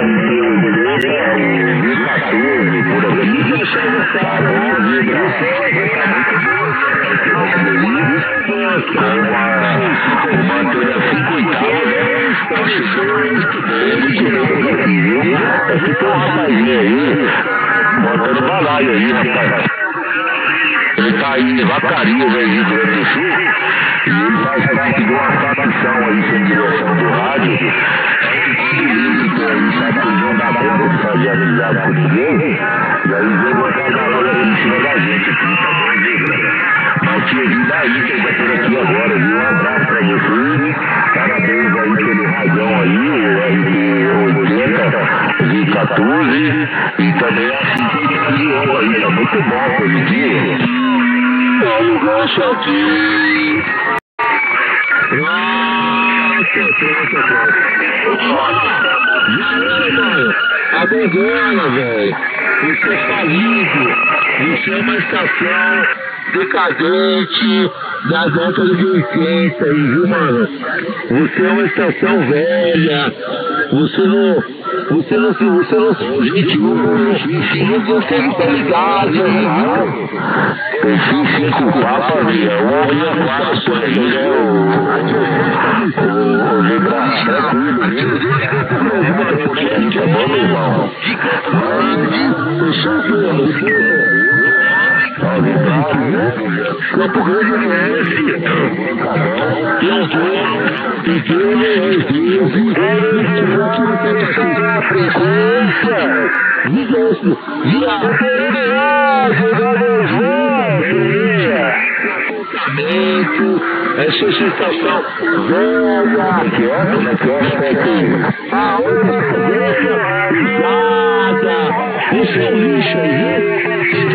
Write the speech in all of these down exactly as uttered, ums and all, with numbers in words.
Aqui tem um rapazinho aí, botando balaio aí, rapaz. Ele tá aí em Vacaria, aí, Rio Grande do Sul, e ele faz parte de uma facção aí, sem direção do rádio. Ele tem aí, sabe, que não dá conta de fazer amizade com ninguém, e aí vem botar a galera aí em cima da gente aqui, tá bom, viu? Mas tinha vindo aí, que tá por aqui agora, viu? Um abraço pra você, parabéns aí pelo radião aí, o R T oitenta, V quatorze, e também a cinquenta aí, tá muito bom hoje em dia. Eu gosto aqui. A Bengala, velho. Você é falido. Você é uma estação decadente da década de oitenta aí, viu, mano? Você é uma estação velha. Você não. Você não se. Você não se. Gente, você não tá ligado, viu? Eu fiz cinco papas, velho. Olha a massa aí, né? O Libraço, tranquilo, viu? Tá bom, meu irmão? Fechou, filho. Campo Grande N S. Tem um dono, tem dono, a frequência. Liga-se, comportamento, essa sensação velha, que é, que é, a outra usada, esse é um lixo aí,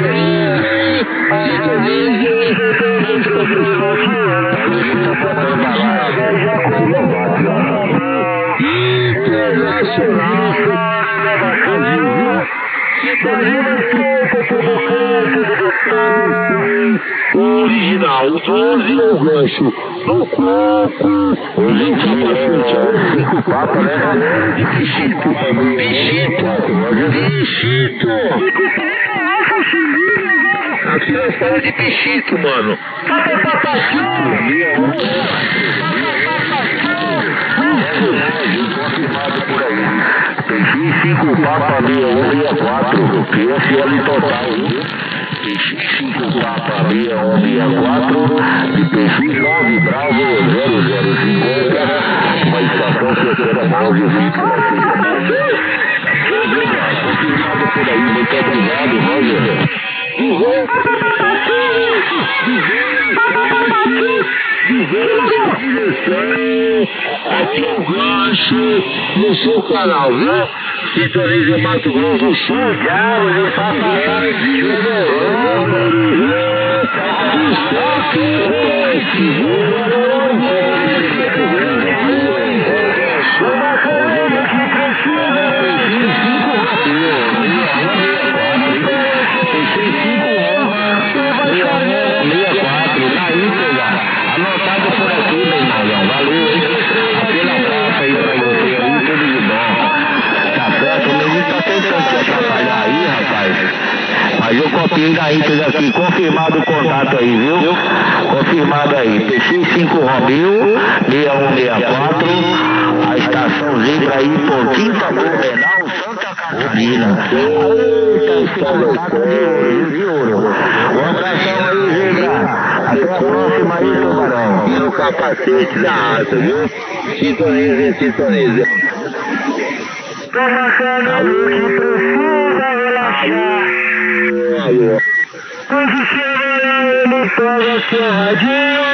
o original, o doze é o gancho, no coco, o gente é cinco papas, né? De bichito, bichito, bichito. Aqui nós falamos de bichito, mano. Tem cinco papas ali, um e quatro, que esse é ali total, viu? cinco papas ali, um e quatro, e perfil nove Bravo zero zero cinquenta, uma estação terceira nove vinte. Confirmado por aí, muito obrigado, Roger. Aqui é o gancho no seu canal, viu? Sintoniza Mato Grosso do Sul, Galo, de Fabiano, anotado por aqui, meu irmão. Valeu, hein? Aquele abraço aí pra você aí, tudo de bom. Tá certo? O menino tá tentando te atrapalhar aí, rapaz. Mas eu copiei da Inter aqui, confirmado o contato aí, viu? Confirmado aí. P X cinco Romeu, seis um seis quatro, a estação Zebra aí por Quinta Blumenau, Santa Catarina. Eita, estação de ouro. Um abração aí, Zebra. Até a próxima aí, Tubarão. E no capacete da asa, viu? Sintoniza, sintoniza. Tô marcando o que precisa relaxar. Posiciona ele para a sua radinha.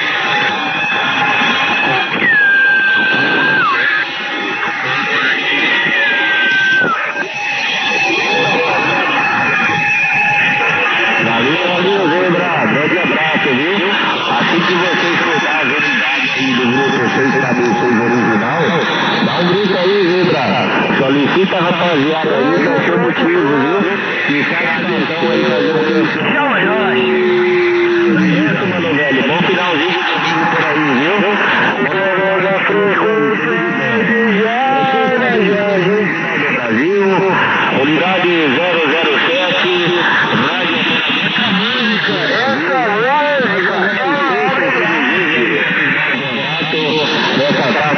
Valeu, valeu, Zebra. Grande abraço, viu? Assim que você escutar as unidades aí do grupo seis K seis original, dá um grito aí, Zebra. Solicita a rapaziada aí, que é o seu motivo, viu? E cada atenção aí fazer um canto. Tchau, Jorge. É isso, mano, velho. Bom finalzinho de domingo por aí, viu? Bora, frequência,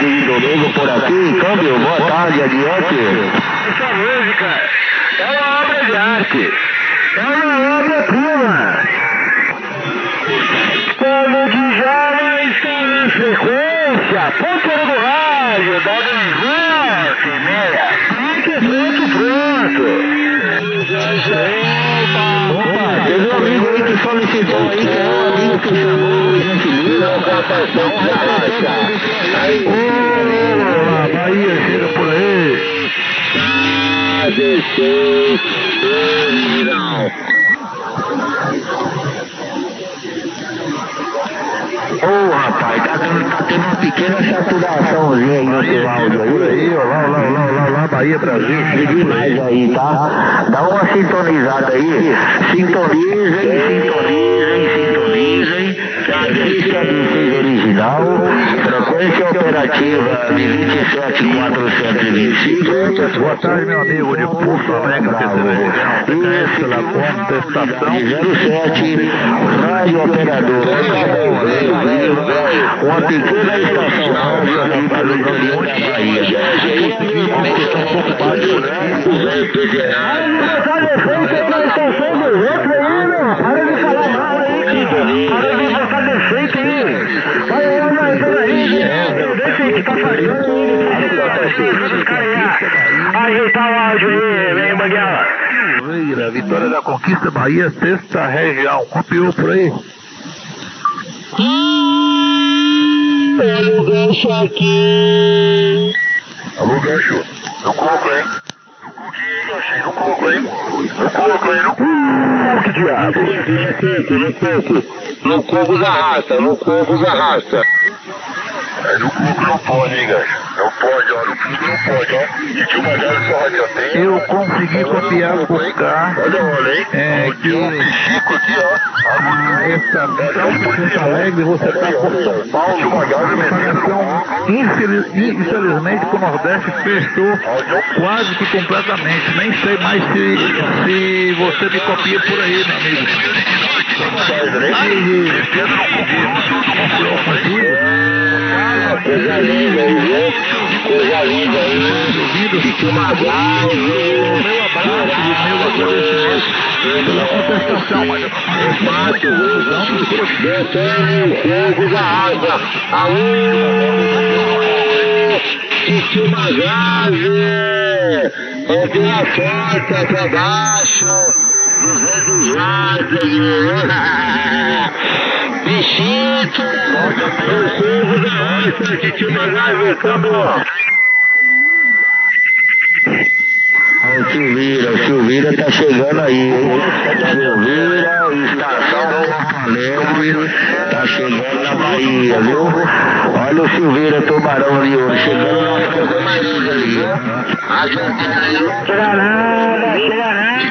de domingo por aqui. Câmbio, boa tarde, adiante. Essa música é uma obra de arte, é uma obra-prima. Como que já não está em frequência, ponteiro do rádio, dado em vinte e meia, pronto, pronto. Opa, teve um amigo aí que solicitou aí, que é um amigo que chamou, gentileza, com atenção, relaxa. Olá, Bahia, chega por aí. A dezesseis, original. Ô oh, rapaz, tá tendo, tá tendo uma pequena saturaçãozinha aí no seu áudio aí. Por aí, olá, olá, olá, olá, olá, Bahia, Brasil. Chegue mais aí, tá? Dá uma sintonizada aí. Sintonizem, sintonizem, sintonizem. Assista a dezesseis original. Frequência operativa de vinte e sete mil quatrocentos e vinte e cinco. Boa tarde, meu amigo de Porto Alegre, terceira região. P K S pela contestação. zero sete, rádio operador. Uma pequena estação rádio aqui para o interior da Bahia. Consegui um pouco baixo aqui. Tá defeito na estação do outro aí, meu. Para de falar mal aí, para de botar defeito aí. Olha aí, mas peraí, deixa que tá fazendo. Ajeitar o áudio aí, vem, Banguela. Vitória da Conquista, Bahia, sexta região. Copiou por aí? Olha o gancho aqui. Alô, gancho. No coco, hein? No coco, hein? No coco, hein? No coco, que diabo? No coco. No coco da raça, no coco da raça. É, no coco não pode, hein, gancho? Não pode, ó. No coco não pode, ó. E tinha uma galera só radioteca. Eu consegui copiar por cá. Olha, olha, hein? É que o Mexico aqui, ó. A estação de Porto Alegre, você está por São Paulo, propagação, infeliz, infelizmente, o Nordeste fechou quase que completamente. Nem sei mais se, se você me copia por aí, meu amigo. Coisa linda aí, viu? Coisa linda aí. Fique uma abraço. Meu abraço e meu agradecimento pela contestação, mas Mato Grosso, fogo da água. Aô! Fique uma grave. Ouvir a porta pra baixo. duzentos jardas. Bichito! O fogo da água. Fique uma grave. Acabou. O Silvira, o Silvira tá chegando aí, hein? Silvira, estação do Alegre, tá chegando na Bahia, viu? Olha o Silvira, tubarão ali, ó, chegando na coisa mais linda ali, viu? Chega nada, chega nada.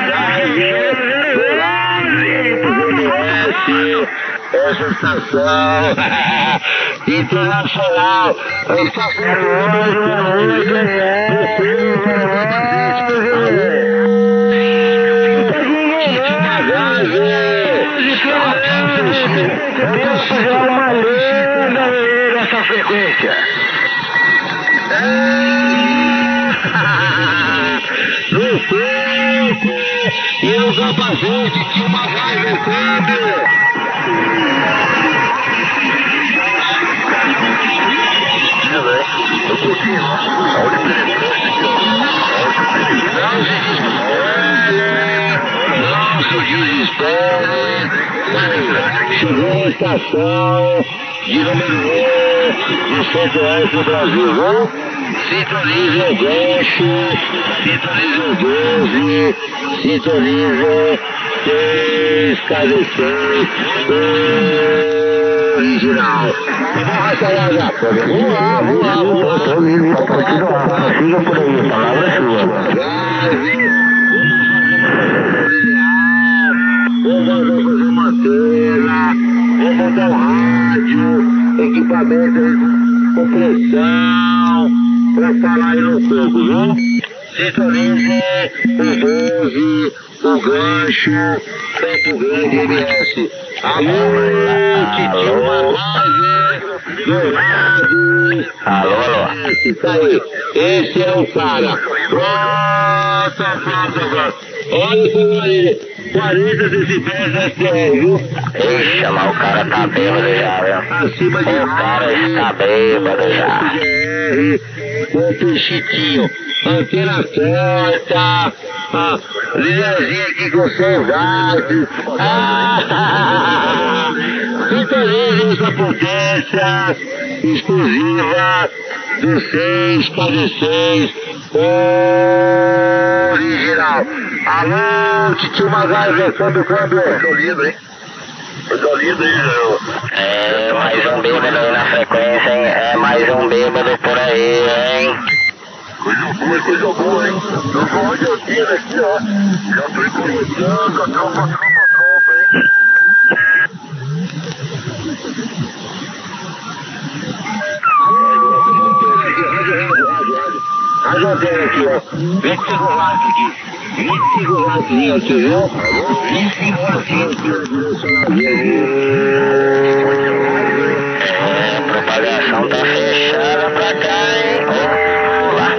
Essa estação internacional, a estação é uma lenda nessa frequência. No fogo e no capacete que uma raiva no câmbio. eu curti, olha o penetrante aqui, ó. Nosso desespero. Chegou a estação de número um do centro-oeste do Brasil, viu? Sintonize o gancho, sintonize o doze, sintonize três K Z seis, original. Vamos lá, vamos lá, vamos lá. Estou indo para continuar, siga por aí, a palavra é sua. Vamos fazer uma cena, vamos botar um rádio, equipamento com pressão, para falar aí no fogo, viu? Sintonize o doze, o gancho, Campo Grande M S. Alô, que tinha uma live. Dourado. Alô, alô. Isso aí. Esse é o cara. Nossa, nossa, olha isso aí. quarenta decibéis S R, viu? Ixi, mas o cara tá bêbado já, viu? Acima de o cara está bêbado já. Com pichitinho. Antena certa. Ah, linhazinha aqui com seis watts. Ah, sintoniza essa potência exclusiva do seis para dezesseis original. Alô, titio Magazine, câmbio, câmbio. Coisa linda, hein? Coisa linda, hein, João? É, mais um bêbado aí na frequência, hein? É mais um bêbado por aí, hein? Coisa boa, coisa boa, hein? Eu vou onde eu tiro aqui, ó. Já tô encomendando, a tropa, tropa, tropa, hein? Rádio antena aqui, ó. vinte e cinco watts aqui. vinte e cinco watts aqui, viu? vinte e cinco watts aqui. É, a propagação tá fechada pra cá, hein? Olá.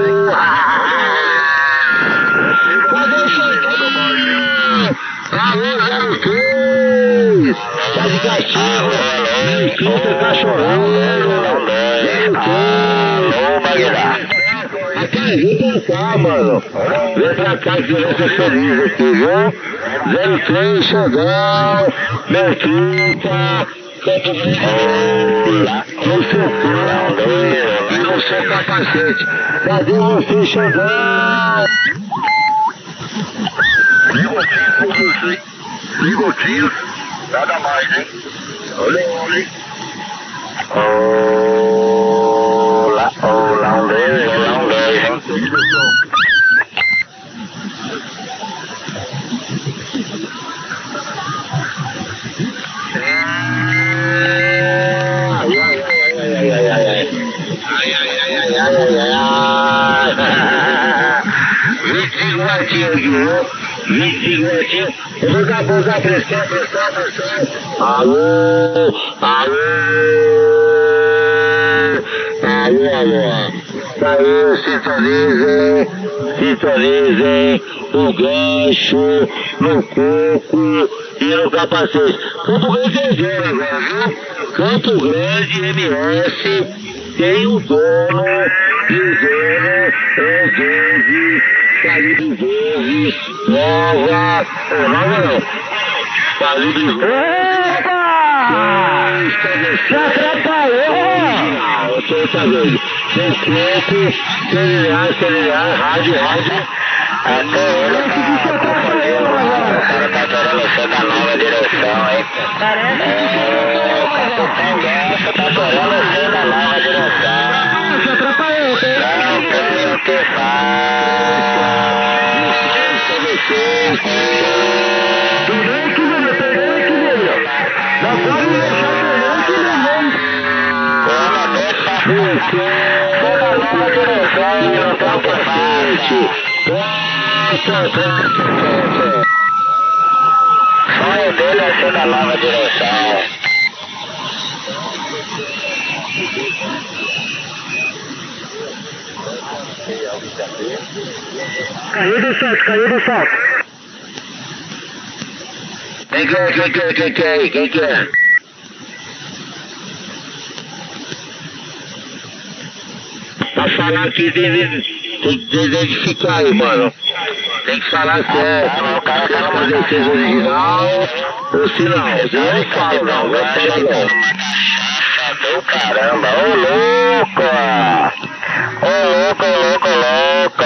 Cadê o cheguei? Alô, zero três. Tá de castigo. Quinta cachorrão. Alô, Bagdá. Vem pra cá, mano. Vem pra cá que vai ser feliz aqui, viu? zero três, Xandão, meu trinta, Campo Grande, no seu e no seu capacete. Cadê você, Xandão? Minutinhos, hein? Minutinhos, nada mais, hein? Olha, olha. Olá, olá, um dois, olá, um dois, hein? Ai, ai, ai, ai, ai, ai. Ai, ai, ai, ai, ai, ai. vinte e cinco wattinhos aqui, viu? vinte e cinco wattinhos. Eu vou dar, vou dar pressão, pressão, pressão. Alô, alô. Alô, alô. Aí, sintonizem, sintonizem o gancho no coco e no capacete. Campo Grande é zero agora, viu? Campo Grande M S tem o dono e o dono é doze, calibre doze, nova, ou nova não, calibre doze. Opa! Se atrapalhou! Eu tô sabendo. Tem tempo, celular, celular, rádio, rádio. Até ele tá acompanhando, o cara tá querendo ser da nova direção, hein? É, o capitão dessa tá querendo ser da nova direção. Se atrapalhou, tem? Não tem o que faz. Perdeu que veio, perdeu que veio. Não pode deixar perdeu que veio. Toda a nova direção, não tem o que faz. O sonho dele é ser da nova direção. Caiu do salto, caiu do salto. Quem que é, quem que é, quem que é, quem que é? Pra falar aqui, tem que identificar aí, mano. Tem que falar certo. O cara tá numa defesa original ou se não. Eu não falo não, não falo não. Do caramba, ô louco! Ô louco, louco, louco!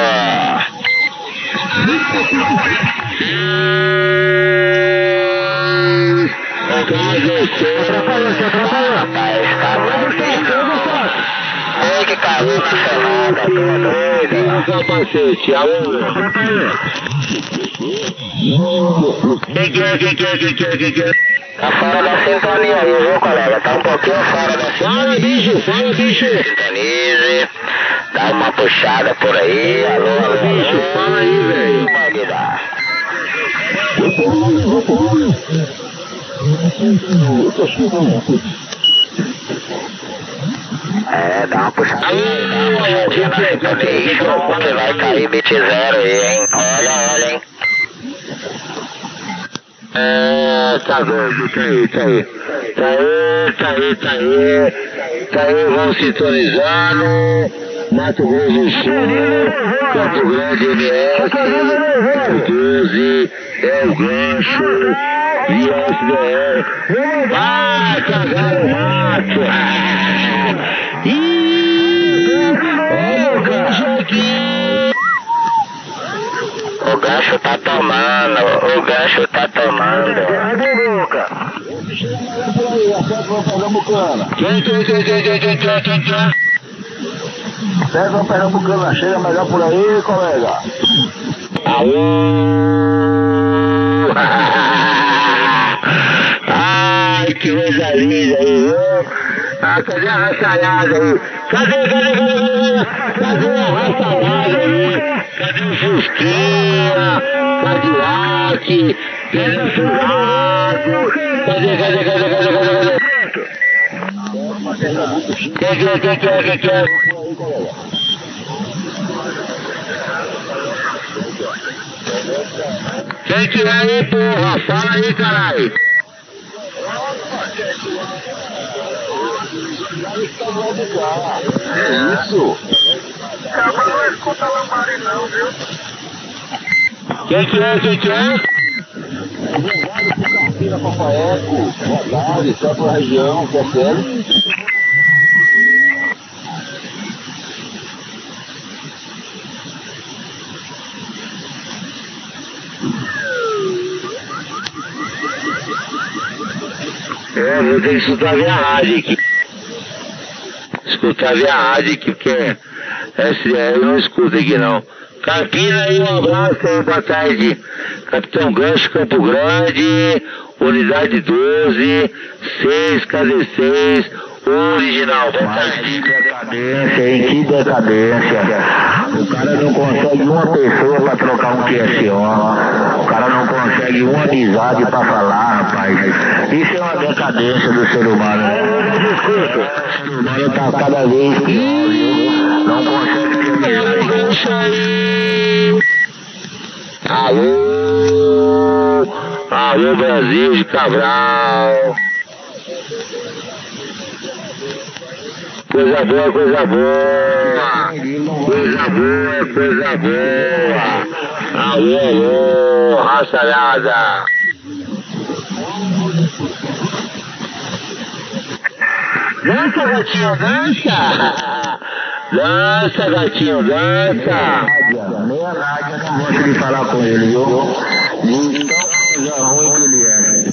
Atrapalhou, se atrapalhou. Rapaz, tá Ei, que caiu na ferrada, tô doido. No capacete, aonde? Atrapalhou. Quem que é, quem que é, quem que é, quem que é? Tá fora da sintonia aí, viu, colega? Tá um pouquinho fora da sintonia. Fala, bicho, fala, bicho. Sintonize, dá uma puxada por aí. Alô, alô, bicho, fala aí, velho. Magda. É, dá uma puxada. Você vai cair bit zero aí, hein? Olha, olha, hein? É, tá doido, tá aí, tá aí. Tá aí, tá aí, tá aí. Tá aí, vamos sintonizando. Mato Grosso do Sul, Campo Grande M S, doze, é o gancho, e S D R. Vai, cagaram o mato! Ih, olha o gancho aqui! O gancho tá tomando, o gancho tá tomando. Quem, quem, quem, quem, quem, quem, quem, quem, quem? Pega uma pernambucana, chega melhor por aí, colega. Alô! Ai, que coisa linda aí, viu? Ah, cadê a raçalhada aí? Cadê, cadê, cadê, cadê? Cadê a raçalhada aí? Cadê o Fusquinha? Cadillac? Cadê o Furado? Cadê, cadê, cadê, cadê, cadê, cadê? Quem que é, quem que é, quem que é? Quem que é aí, porra? Fala aí, caralho. É isso? Acaba não escuta lambarina não, viu? Quem que é, quem que é? Carpina, Papaeco, boa tarde, só pra região, que é sério. É, vou ter que escutar a minha rádio aqui. Escutar a minha rádio aqui, porque S D R eu não escuto aqui não. Campina aí, um abraço aí, boa tarde. Capitão Gancho, Campo Grande, Unidade doze, seis, K D seis, original, boa tarde. Que decadência, hein? Que decadência. O cara não consegue uma pessoa pra trocar um QSOing. O cara não consegue uma amizade pra falar, rapaz. Isso é uma decadência do ser humano, né? O ser humano tá cada vez pior, viu? Não consegue ter amizade. Alô, alô Brasil de Cabral. Coisa boa, coisa boa. Coisa boa, coisa boa. Alô, alô, raçalhada. Dança, gatinho, dança. Dança, gatinho, dança. Meia rádio, eu não gosto de falar com ele, viu? Então, coisa ruim que ele é.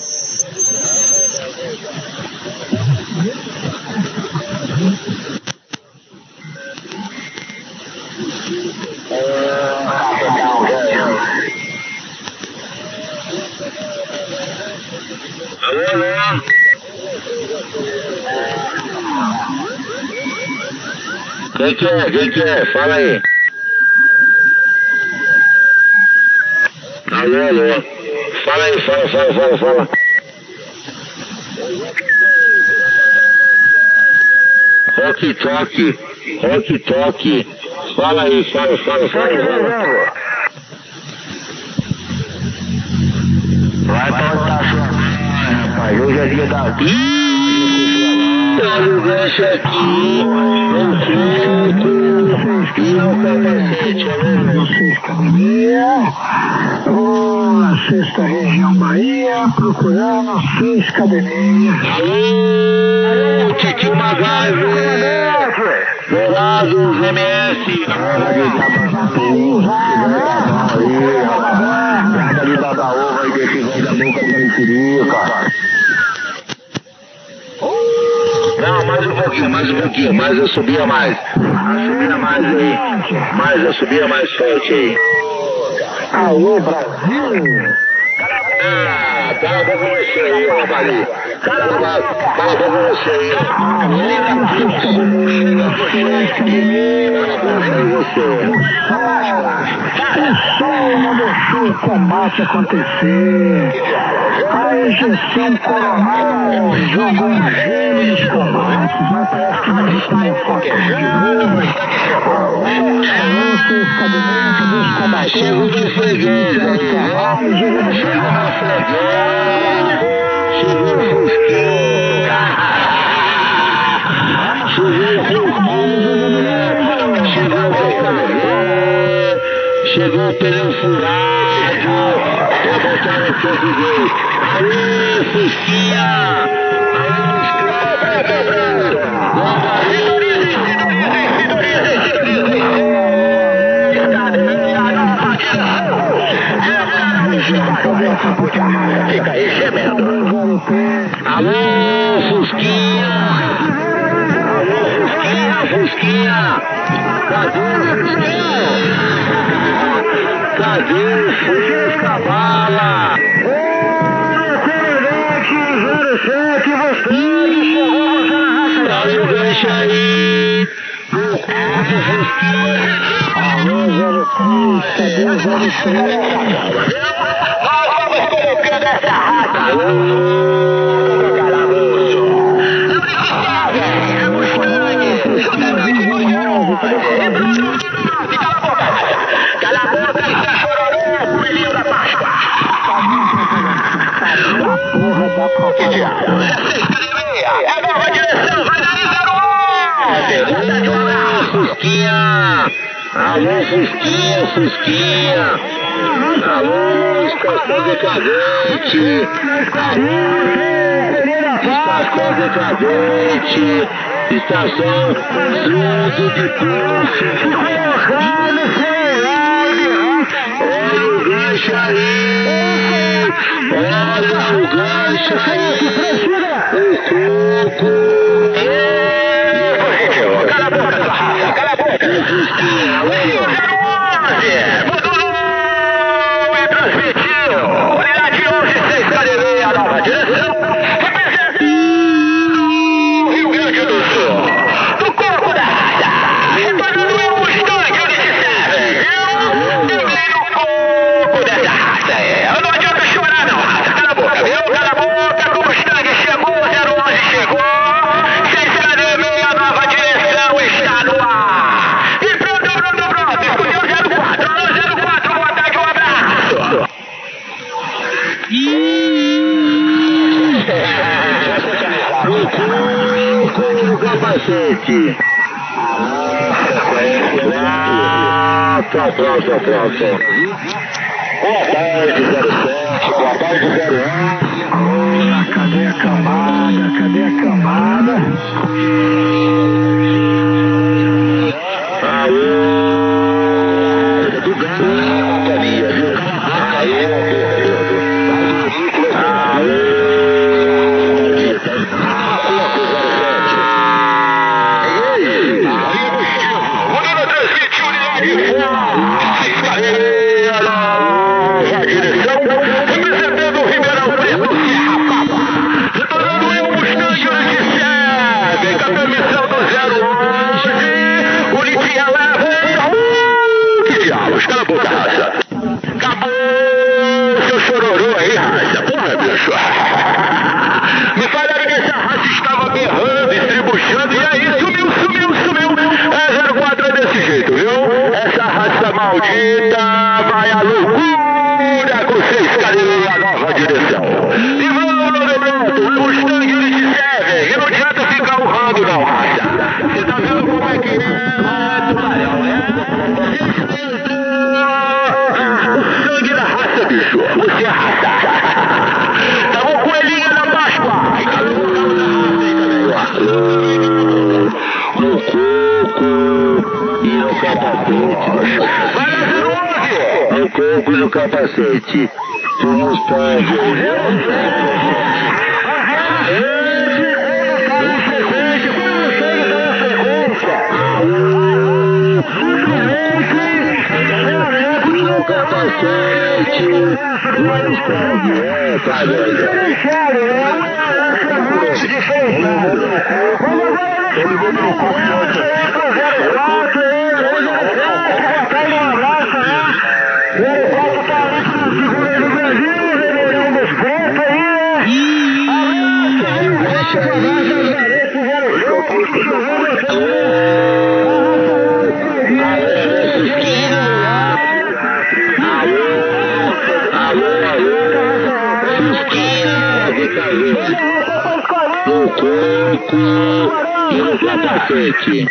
Alô, alô. Quem que é? Quem que é? Fala aí. Alô, alô. Fala aí, fala, fala, fala, fala. Rock Talk, Rock Talk. Fala aí, fala, fala, fala, fala. Vai plantar sua mãe, rapaz. Hoje é dia da... Olha o gancho aqui, no fogo, e o capacete, Vocês Academia, ou na sexta região Bahia, procurando seis academias. alô, Titio MacGyver, Dourados, M S, Nada de babaúva aí desse velho da boca de mexerica. não, mais um pouquinho, mais um pouquinho, mais eu subia mais, eu subia mais aí, mais eu subia mais forte aí. Alô, Brasil! Ah, cala a boca você aí, rapaz. O sol não deixou o combate acontecer. A injeção coronal jogou um gelo nos combates, mas parece que não recomeçou tudo de novo. Alô, seus cabinetes dos combatentes, dos fregueses, dos cavalos, e vamos Chegou o Fusquinho! Chegou o pneu furado! Eu vou botar no português! Aê, Fusquinha! Aê, Fusquinha! Fica aí gemendo. Alô, Fusquinha! Alô, Fusquinha, Fusquinha! Cadê o Fusquinha? Cadê o Fusca-bala? Ô, Comandante zero sete, você chegou você na raça. Dá um gancho aí. Alô, Fusquinha. Alô, zero três, cadê o zero três? Essa raça, ô, calaboço. É Mustang. Cala a boca, cala a boca, isso é chororô, coelhinho da Páscoa. A porra da propagation. É a nova direção, vai daí, zero um. Manda de um abraço, Fusquinha. Alô, Fusquinha, Fusquinha. Alô, estação decadente. Estação decadente. Estação Fundo de Poço. Olha o gancho aí. Olha o gancho aí. O coco. Ê, positivo. Cala a boca, sua raça. Cala a boca. Fusquinha, alô. Unidade onze seis, cadê a nova direção? Rio Grande do Sul, do corpo da raça, retornando é o Mustang, U T C May, viu? Eu virei no corpo dessa raça, é. Não adianta chorar não, raça, cala a boca, viu? Cala a boca, que o Mustang chegou, zero onze chegou, seis cadê meia, a nova direção está no ar. E pronto, pronto, pronto, escolheu o zero quatro, alô zero quatro, boa tarde, um abraço. O coco no capacete. Pronto, pronto, pronto. Boa tarde, zero sete. Boa tarde, zero um. Cadê a camada? Cadê a camada? Aê, tudo bem, companhia, viu? Aê, meu querido. Aê. Representando o Ribeirão Preto, Serra Papa. Retornando eu, Mustang, U T C May. Com a permissão do zero onze. O Litinha leva. Que diabos, cala a boca, raça. Acabou seu chororô aí, raça. Porra, bicho. Me falaram que essa raça estava berrando, estribuchando. E aí, sumiu, sumiu, sumiu. É zero quatro é desse jeito, viu? Essa raça maldita vai à loucura com seis cadeiras na nova direção. E vamos, meu pronto, o Mustang U T C May. E não adianta ficar urrando não, raça. Você tá vendo como é que é, tubarão, é? O sangue da raça, bicho. Você é raça. Tá bom, coelhinho da Páscoa. E cadê o carro da raça aí também, ó? No coco e no capacete. Vai lá, zero onze! No coco e no capacete. Se não pode. No capacete. No corpo e no capacete.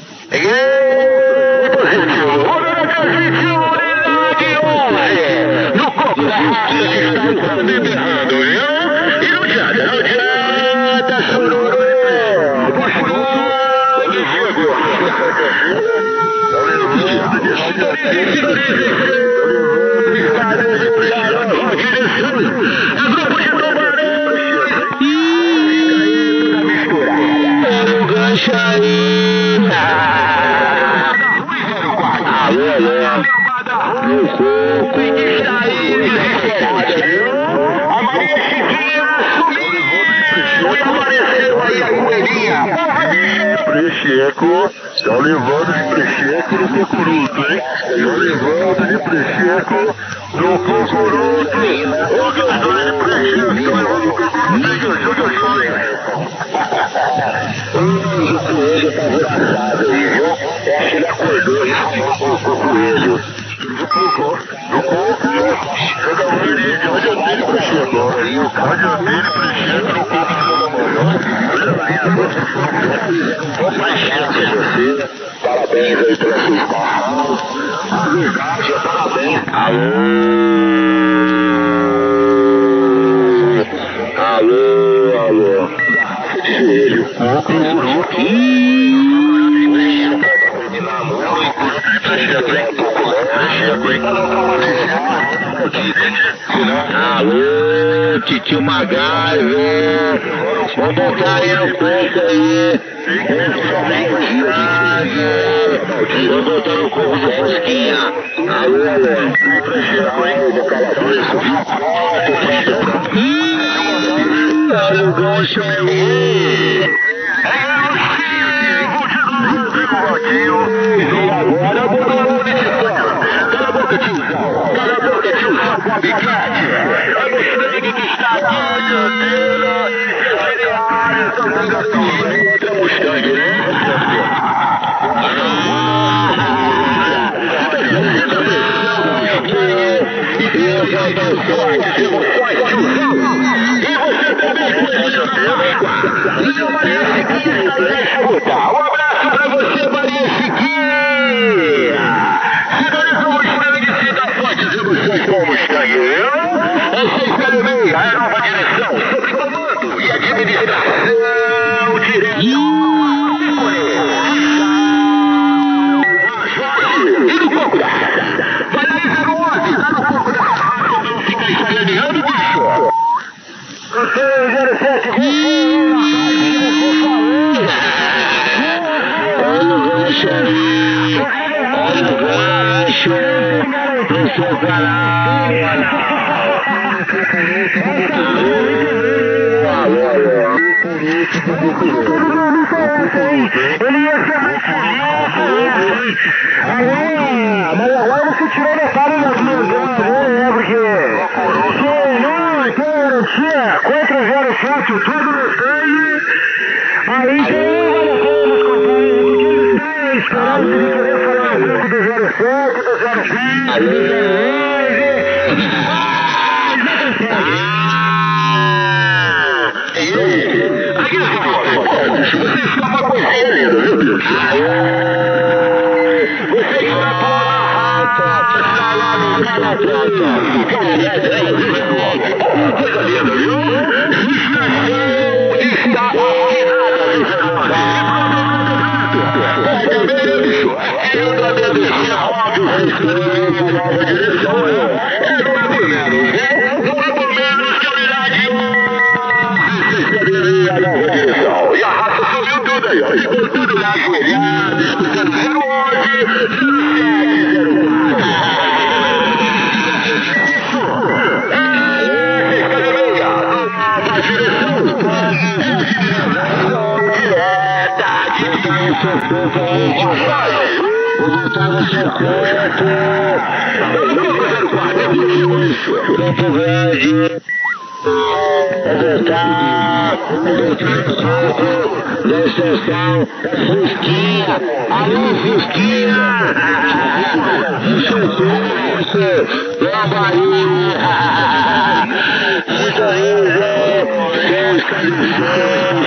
No corpo da raça que está berrando, viu? E não adianta, não adianta, chororô. Alô, alô. No corpo e está aí desesperada, viu? A Maria Chiquinha sumiu e apareceu aí a coelhinha. Precheco, tá levando de precheco no cocuruto, hein? Tá levando de precheco no cocuruto. Ô, gostou de precheco, tá levando o cocuruto, joga só, hein? O coelho tá vacinado aí, viu? Acho que ele acordou e chamou o coelho. No coco, no coco, joga o dele, joga dele precheco. Joga dele precheco no coco de você, parabéns aí pela sua escola. A verdade é parabéns. Alô, alô, alô. De joelho. Alô, titio Magalho. Vamos botar aí no corpo aí. Vamos botar no corpo do Fusquinha. Alô, alô. Olha o gancho aí. Cala a boca, tio. Cala a boca, tio. Bicate. É você que está aqui. Outra Mustang, né? E você também um abraço pra você, Maria Chiquinha. Sinalizou o Mustang de Cida Fortes emoções com o Mustang. Essa é C B May, a nova direção, sob comando e administração direta. E no foco da raça. Vai aí, zero onze, tá no foco da raça. Não fica ensaiando, bicho. Você, zero sete, Olha o gancho, olha o gancho, no seu canal. Alô, alô. Ele ia ser muito feliz. Mas agora você tirou metade das minhas ganhas, né? Porque se não tem garantia, quatro zero sete, todo no sangue, aí tem uma porque eles estão esperando de querer falar um pouco do zero sete, do zero sete, do zero onze. Você está uma coisinha linda, viu, bicho? Você que vai pôr na rata, está lá no canal Trans-Equatorial. Coisa linda, viu? Estação está assinada, viu, Pode ver, bicho. Eu também deixei a óbvio, vocês a nova direção. É não é por menos, né? Não é por menos que a unidade vocês poderiam a nova direção. E a raça subiu tudo aí, ó. Ficou tudo lá ajoelhado, escutando zero onze, zero sete, zero quatro. seu corpo aí, tio. Vou botar no seu corpo. Campo Grande. Vou botar no corpo da estação Fusquinha. Alô, Fusquinha. No seu corpo. Na Bahia. Sintoniza. Seus calições.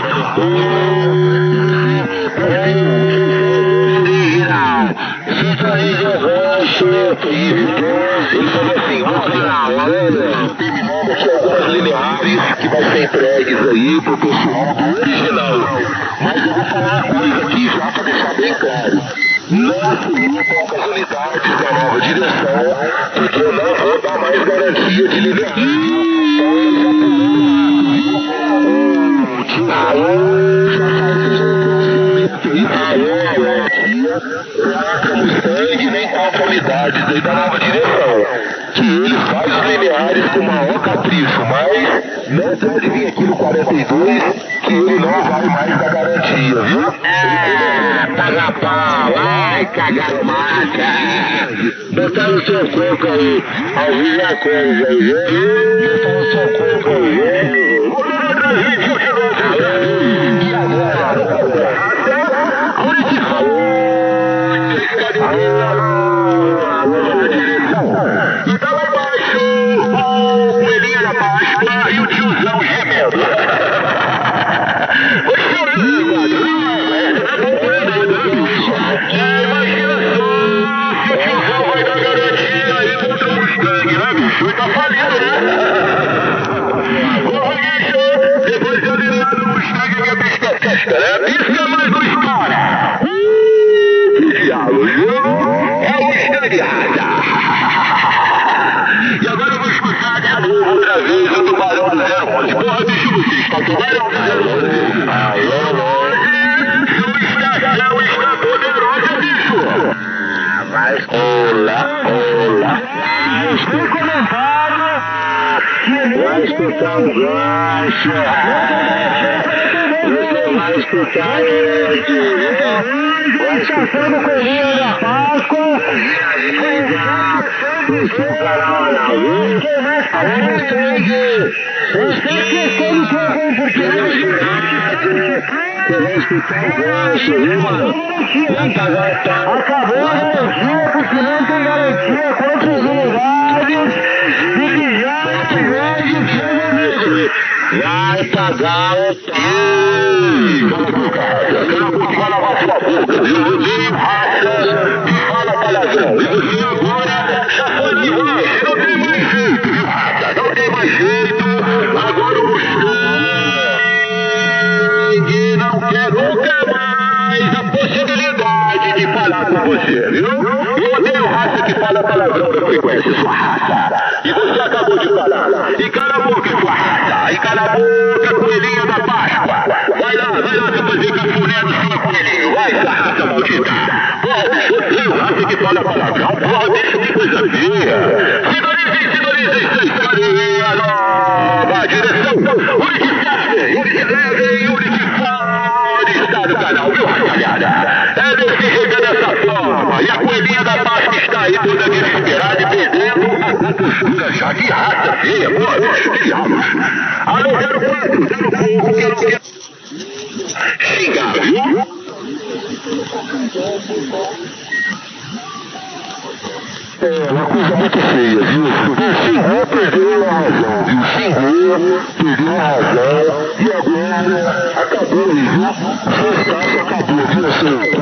Sintoniza o rosto. Ele falou assim, ó canal, olha, terminamos com algumas lineares que vai ser entregues aí pro pessoal do original. Mas eu vou falar uma coisa aqui já para deixar bem claro. Não assumi poucas unidades da nova direção, porque eu não vou dar mais garantia de linear. Sangue nem quatro unidades aí da nova direção, que ele faz os lineares com o maior capricho, mas não pode vir aqui no quarenta e dois que ele não vai mais dar garantia, viu? É, paga pau, vai cagar mata, botar no seu corpo aí, avisa a coisa aí, viu? Botar no seu corpo aí, e agora? Onde se falou? E tá lá embaixo o coelhinho da Páscoa e o tiozão gemendo. O chorando, mano. Imagina só se o tiozão vai dar garantia aí contra o Mustang, né, bicho? Ele tá falindo, né? Ô, bicho, depois de aliviar no Mustang, minha pisca testa, né? Pisca, mas não estoura. Diabo, viu? E agora eu vou escutar de novo outra vez o tubarão zero onze. Porra, bicho, você está tubarão zero onze. Alô, onze. Sua estação está poderosa, bicho. Vai, olá, olá. Estou comentando que vai escutar o gancho. Você vai escutar aqui. Vai escutar o coelhinho da Páscoa. O seu canal na luz. Alô, Mustang. Você esqueceu do programa porque não você vai escutar o gancho, viu, mano? Acabou a garantia porque não tem garantia contra os unidades e que já é grande, seu amigo. Vai pagar o tempo. Cala a boca, cala a boca, vai lavar sua boca, viu? Você raça e fala palavrão. E você agora já foi de longe, não tem mais jeito, viu, raça? Não tem mais jeito. Agora o Mustang não quer nunca mais a possibilidade de falar com você, viu? Eu odeio raça que fala palavrão da frequência, sua raça. E você acabou de falar. E cala a boca, sua raça. E cala a boca, coelhinho da Páscoa. Vai lá, vai lá pra fazer cafuné no seu coelhinho. Vai, sua raça maldita. Porra, bicho, odeio raça que fala palavrão. Porra, bicho, que coisa feia. Sintonizem, sintonizem, sintonizem a nova direção. Unificadem, unificadem, unificadem. Está no canal, viu, raçalhada? É desse jeito, dessa forma. E a coelhinha da Páscoa está aí toda desesperada e perdendo a postura já. Que raça feia, boa, bicho, que diabos. Alô, zero quatro, zero quatro, quero que... Xingar, viu? É uma coisa muito feia, viu? Xingou, perdeu a razão, viu? Xingou, perdeu a razão. E agora, acabou aí, viu? Sua estação acabou, viu, seu?